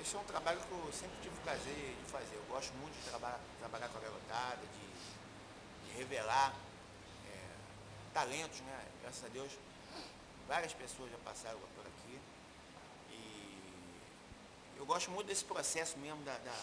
esse é um trabalho que eu sempre tive o prazer de fazer. Eu gosto muito de trabalhar com a garotada, de revelar talentos, né? Graças a Deus, várias pessoas já passaram por aqui. E eu gosto muito desse processo mesmo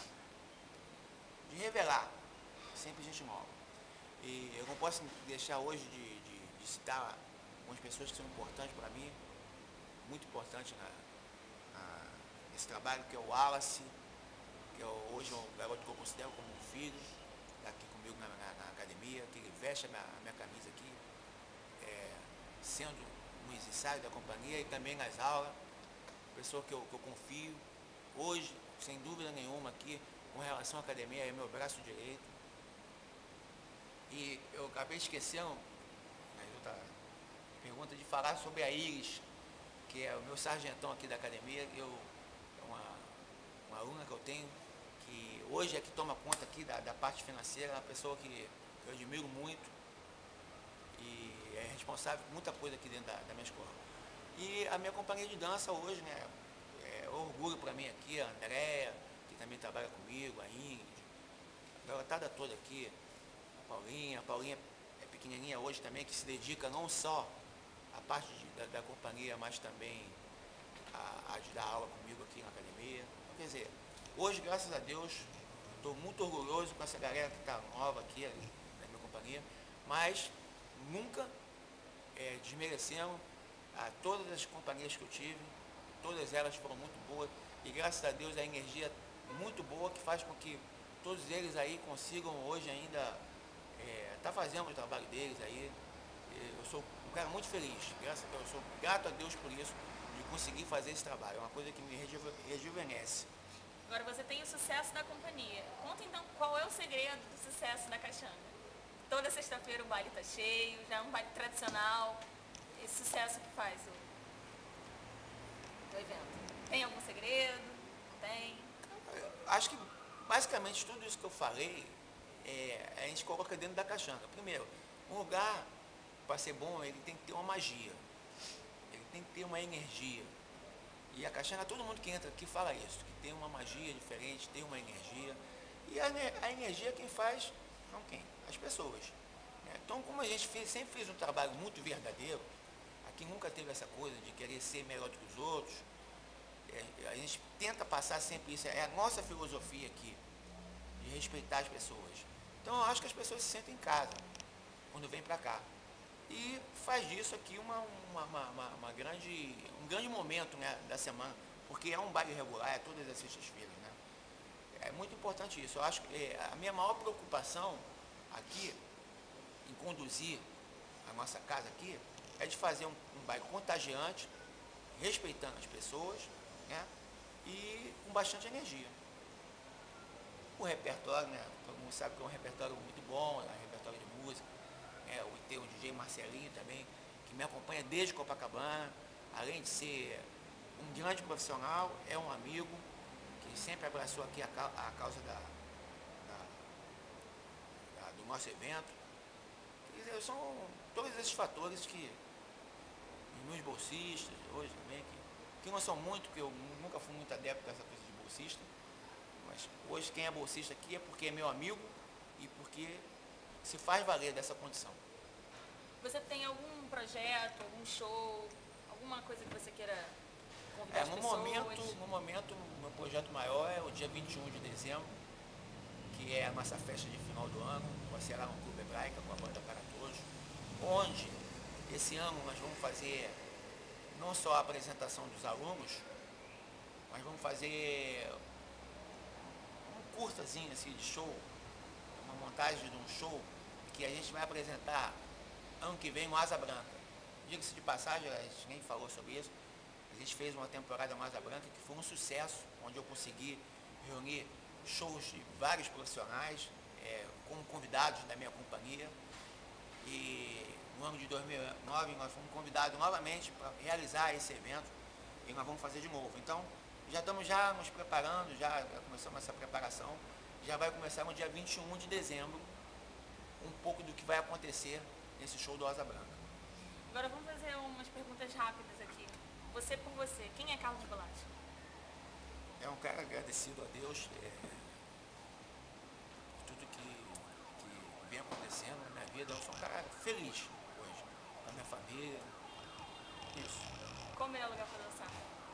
de revelar sempre gente nova. E eu não posso deixar hoje de citar algumas pessoas que são importantes para mim, muito importantes nesse trabalho, que é o Wallace, que hoje é um garoto que eu considero como um filho, está aqui comigo na academia, que ele veste a minha camisa aqui, sendo um ensaio da companhia e também nas aulas, pessoa que eu confio. Hoje, sem dúvida nenhuma aqui, com relação à academia, é meu braço direito. E eu acabei esquecendo, outra pergunta, de falar sobre a Iris, que é o meu sargentão aqui da academia. É uma aluna que eu tenho, que hoje é que toma conta aqui da parte financeira, é uma pessoa que eu admiro muito e é responsável por muita coisa aqui dentro da minha escola. E a minha companhia de dança hoje, né, é orgulho para mim aqui, a Andréia, que também trabalha comigo, a Ingrid, a garotada toda aqui, a Paulinha é pequenininha hoje também, que se dedica não só à parte da companhia, mas também de dar aula comigo aqui na academia. Então, quer dizer, hoje, graças a Deus, estou muito orgulhoso com essa galera que está nova aqui na minha companhia, mas nunca desmerecendo a todas as companhias que eu tive, todas elas foram muito boas e graças a Deus a energia muito boa que faz com que todos eles aí consigam hoje ainda tá fazendo o trabalho deles aí. Eu sou um cara muito feliz, eu sou grato a Deus por isso, de conseguir fazer esse trabalho, é uma coisa que me rejuvenesce. Agora você tem o sucesso da companhia. Conta então qual é o segredo do sucesso da Caxanga. Toda sexta-feira o baile está cheio, já é um baile tradicional. Esse sucesso que faz o evento. Tem algum segredo? Não tem? Acho que basicamente tudo isso que eu falei, a gente coloca dentro da Caxanga. Primeiro, um lugar, para ser bom, ele tem que ter uma magia, ele tem que ter uma energia. E a Caxanga, todo mundo que entra aqui fala isso, que tem uma magia diferente, tem uma energia. E a energia quem faz são quem? As pessoas. Então, como a gente sempre fez um trabalho muito verdadeiro, aqui nunca teve essa coisa de querer ser melhor do que os outros, a gente tenta passar sempre isso, é a nossa filosofia aqui, de respeitar as pessoas. Então eu acho que as pessoas se sentem em casa quando vêm para cá. E faz disso aqui um grande momento, né, da semana, porque é um baile regular, é todas as sextas-feiras. Né? É muito importante isso. Eu acho que a minha maior preocupação aqui em conduzir a nossa casa aqui é de fazer um baile contagiante, respeitando as pessoas, né, e com bastante energia. O repertório, né, todo mundo sabe que é um repertório muito bom, é um repertório de música. Tem o DJ Marcelinho também, que me acompanha desde Copacabana, além de ser um grande profissional, é um amigo que sempre abraçou aqui a causa do nosso evento. Quer dizer, são todos esses fatores que os meus bolsistas hoje também, que não são muito, porque eu nunca fui muito adepto dessa coisa de bolsista, mas hoje quem é bolsista aqui é porque é meu amigo e porque se faz valer dessa condição. Você tem algum projeto, algum show, alguma coisa que você queira convidar as pessoas? No momento, meu projeto maior é o dia 21 de dezembro, que é a nossa festa de final do ano, vai ser lá no Clube Hebraica com a banda Para Todos, onde esse ano nós vamos fazer não só a apresentação dos alunos, mas vamos fazer um curtazinho assim de show, uma montagem de um show que a gente vai apresentar ano que vem no Asa Branca. Diga-se de passagem, a gente nem falou sobre isso, a gente fez uma temporada no Asa Branca que foi um sucesso, onde eu consegui reunir shows de vários profissionais, como convidados da minha companhia. E no ano de 2009 nós fomos convidados novamente para realizar esse evento e nós vamos fazer de novo. Então já estamos já nos preparando, já começamos essa preparação, já vai começar no dia 21 de dezembro um pouco do que vai acontecer nesse show do Asa Branca. Agora vamos fazer umas perguntas rápidas aqui. Você por você, quem é Carlos Goulart? é um cara agradecido a Deus por tudo que vem acontecendo na minha vida. Eu sou um cara feliz hoje, com a minha família, isso. Qual o melhor lugar para dançar?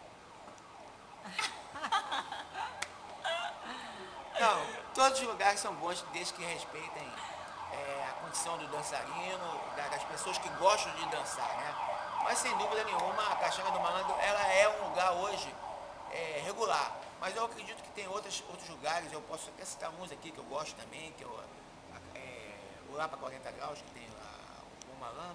Não, todos os lugares são bons desde que respeitem a condição do dançarino, das pessoas que gostam de dançar, né? Mas sem dúvida nenhuma, a Caixanga do Malandro, ela é um lugar hoje regular. Mas eu acredito que tem outros lugares, eu posso até citar uns aqui que eu gosto também, que é o Lá para 40 Graus, que tem o Bom Malandro,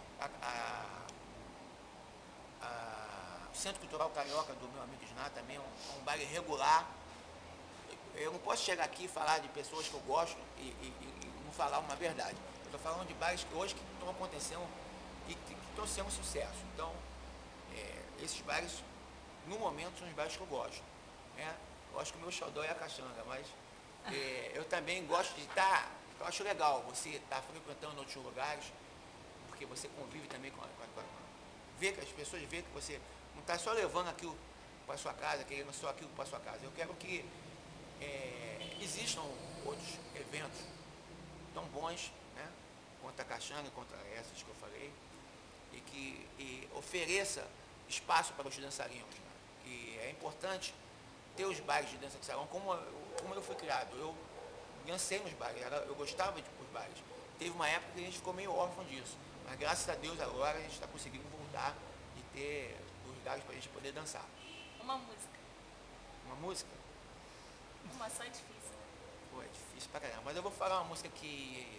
o Centro Cultural Carioca do meu amigo Isná também é um baile regular. Eu não posso chegar aqui e falar de pessoas que eu gosto e não falar uma verdade. Eu estou falando de bares que hoje que estão acontecendo e que estão sendo um sucesso. Então, esses bares, no momento, são os bares que eu gosto. Né? Eu acho que o meu xodó é a Caixanga, mas eu também gosto de estar... Eu acho legal você estar frequentando outros lugares, porque você convive também vê que as pessoas veem que você não está só levando aquilo para sua casa, querendo só aquilo para sua casa. Eu quero que existam outros eventos tão bons, né, quanto a Caixanga, quanto essas que eu falei, e que ofereça espaço para os dançarinos. Né? E é importante ter os bares de dança de salão, como eu fui criado. Eu dancei nos bares, eu gostava de ir para os bares. Teve uma época que a gente ficou meio órfão disso, mas graças a Deus agora a gente está conseguindo voltar e ter os lugares para a gente poder dançar. Uma música. Uma música? Uma só é difícil. Pô, é difícil pra caramba. Mas eu vou falar uma música que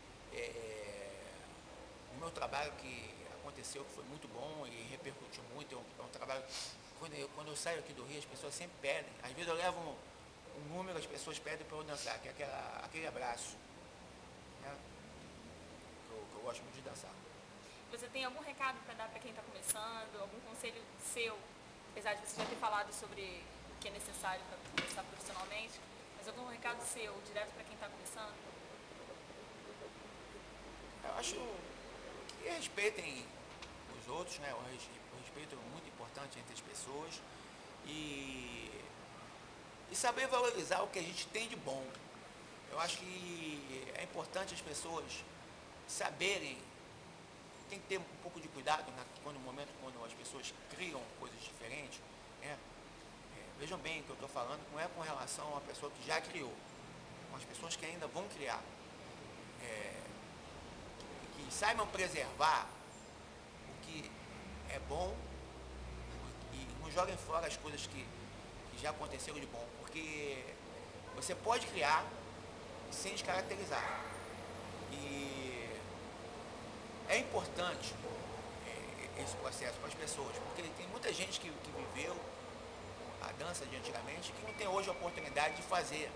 no meu trabalho que aconteceu, que foi muito bom e repercutiu muito. É um trabalho. Quando eu saio aqui do Rio, as pessoas sempre pedem. Às vezes eu levo um número, as pessoas pedem para eu dançar, que é aquele abraço. Né? Que eu gosto muito de dançar. Você tem algum recado para dar para quem está começando? Algum conselho seu? Apesar de você já ter falado sobre o que é necessário para começar profissionalmente, mas algum recado seu, direto para quem está começando? Eu acho que respeitem os outros, né? O respeito é muito importante entre as pessoas e saber valorizar o que a gente tem de bom. Eu acho que é importante as pessoas saberem, tem que ter um pouco de cuidado no momento quando as pessoas criam coisas diferentes, né? Vejam bem o que eu estou falando, não é com relação a uma pessoa que já criou, com as pessoas que ainda vão criar. Que saibam preservar o que é bom e não joguem fora as coisas que já aconteceram de bom, porque você pode criar sem descaracterizar. E é importante esse processo para as pessoas, porque tem muita gente que viveu a dança de antigamente que não tem hoje a oportunidade de fazer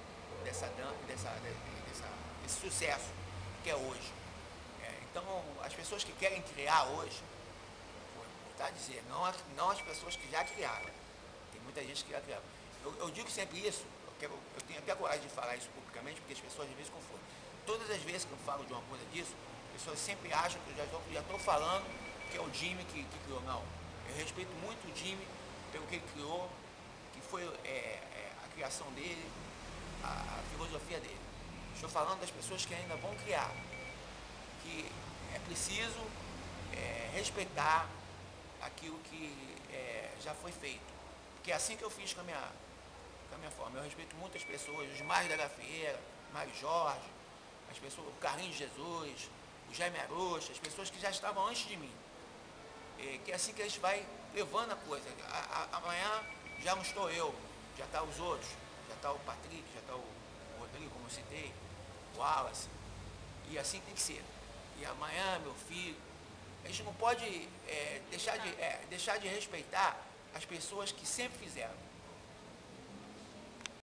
desse sucesso que é hoje. Então, as pessoas que querem criar hoje, vou voltar a dizer, não as pessoas que já criaram. Tem muita gente que já criou. Eu digo sempre isso, eu tenho até coragem de falar isso publicamente, porque as pessoas às vezes confundem. Todas as vezes que eu falo de uma coisa disso, as pessoas sempre acham que eu já estou falando que é o Jimmy que criou. Não, eu respeito muito o Jimmy pelo que ele criou, que foi a criação dele, a filosofia dele. Estou falando das pessoas que ainda vão criar, que é preciso respeitar aquilo que já foi feito. Porque é assim que eu fiz com a minha forma. Eu respeito muitas pessoas, os Mário da Gafieira, Mário Jorge, as pessoas, o Carlinhos de Jesus, o Jaime Arocha, as pessoas que já estavam antes de mim. Que é assim que a gente vai levando a coisa. Amanhã já não estou eu, já está os outros, já está o Patrick, já está o Rodrigo, como eu citei, o Wallace. E assim tem que ser. E amanhã, meu filho, a gente não pode deixar de respeitar as pessoas que sempre fizeram.